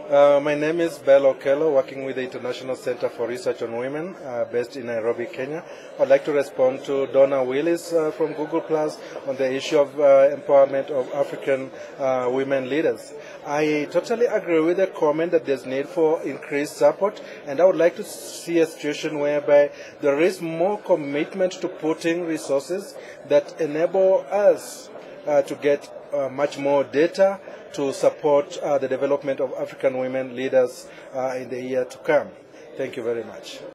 My name is Bell Okello, working with the International Center for Research on Women, based in Nairobi, Kenya. I'd like to respond to Donna Willis from Google Plus on the issue of empowerment of African women leaders. I totally agree with the comment that there's need for increased support, and I would like to see a situation whereby there is more commitment to putting resources that enable us to get much more data to support the development of African women leaders in the year to come. Thank you very much.